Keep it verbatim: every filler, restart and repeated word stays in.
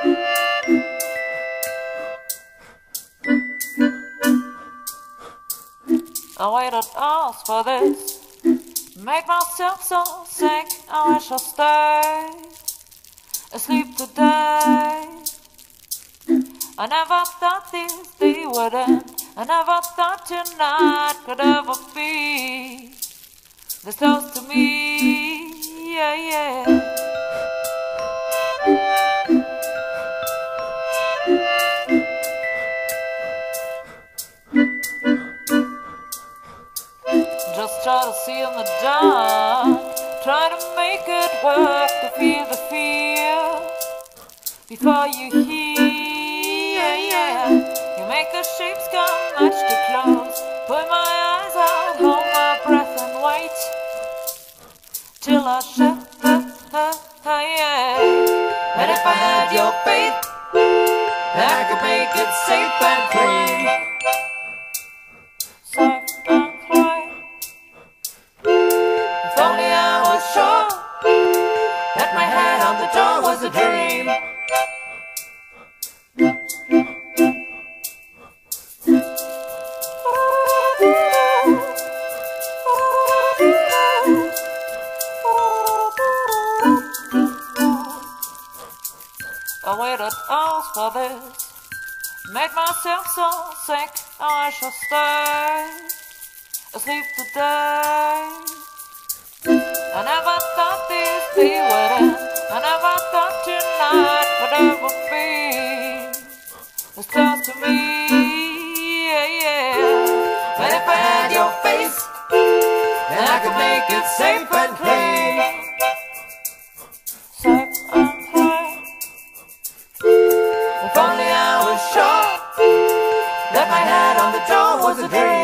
I waited hours for this, made myself so sick, I wish I stayed asleep today. I never thought this day would end, I never thought tonight could ever be this close to me, yeah, yeah. Just try to see in the dark, try to make it work, to feel the fear before you hear, yeah. You make the shapes come much too close, put my eyes out, hold my breath and wait till I shut the, uh, uh, yeah. And if I had your faith, I could make it safe and clean. Safe and clean. If only I was sure that my hand on the door was a dream. I waited hours for this, made myself so sick, I wish I stayed asleep today. I never thought this day would end, I never thought tonight would ever be as close to me, yeah, yeah. But if I had your face, then I could make it safe and clean. Safe and clean. If only I was sure that my hand on the door was a dream.